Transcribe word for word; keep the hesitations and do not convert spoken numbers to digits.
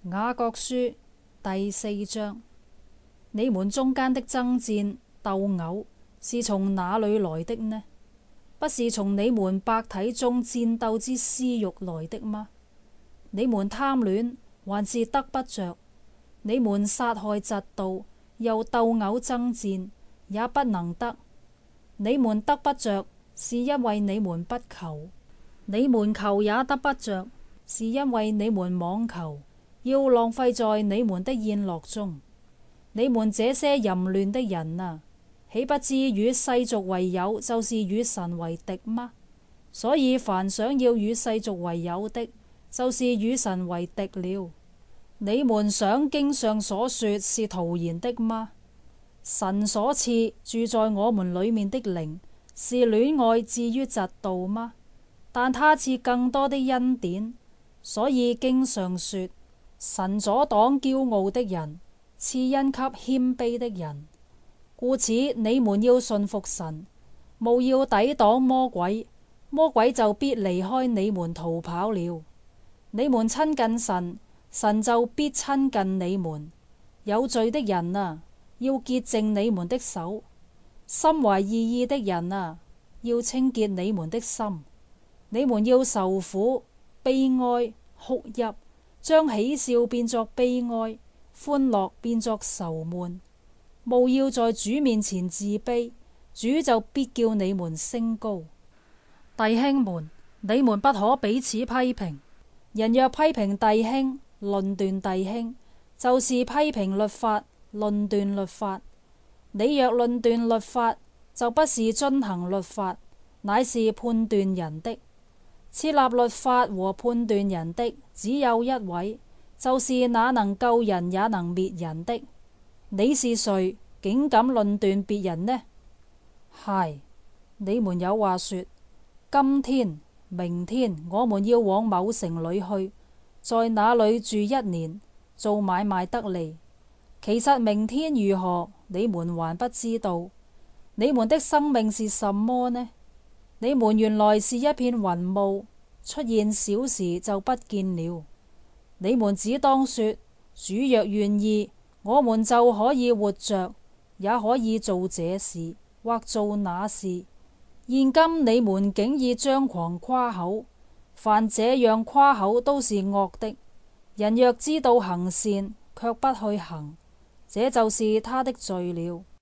雅各書第四章。你們中間的爭戰鬥毆是從哪裏來的呢？不是從你們百體中戰鬥之私慾來的嗎？你們貪戀還是得不着？你們殺害嫉妒又鬥毆爭戰也不能得。你們得不着，是因為你們不求；你們求也得不着，是因為你們妄求，要浪費在你們的宴樂中。你們這些淫亂的人啊，豈不知與世俗為友就是與神為敵嗎？所以凡想要與世俗為友的，就是與神為敵了。你們想經上所說是徒然的嗎？神所賜住在我們裏面的靈，是戀愛至於嫉妒嗎？但他賜更多的恩典，所以經上說，神阻擋驕傲的人，賜恩給謙卑的人。故此你們要順服神，務要抵擋魔鬼，魔鬼就必離開你們逃跑了。你們親近神，神就必親近你們。有罪的人啊，要潔淨你們的手；心懷二意的人啊，要清潔你們的心。你們要受苦、悲哀、哭泣，將喜笑變作悲哀，歡樂變作愁悶。務要在主面前自卑，主就必叫你們升高。弟兄們，你們不可彼此批評。人若批評弟兄、論斷弟兄，就是批評律法、論斷律法。你若論斷律法，就不是遵行律法，乃是判斷人的。設立律法和判斷人的只有一位，就是那能救人也能滅人的。你是誰，竟敢論斷別人呢？嗨，你們有話說，今天、明天我們要往某城裏去，在那裏住一年，做買賣得利。其實明天如何，你們還不知道。你們的生命是什麼呢？你們原來是一片雲霧，出現小時就不見了。你們只當說，主若願意，我們就可以活着，也可以做這事或做那事。現今你們竟以張狂誇口，凡這樣誇口都是惡的。人若知道行善，卻不去行，這就是他的罪了。